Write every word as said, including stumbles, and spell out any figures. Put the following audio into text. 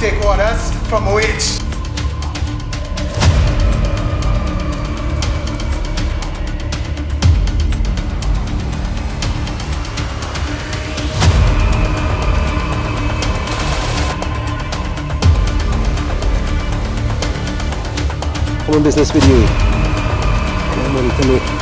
take orders from a witch. Common business with you. I'm ready to meet.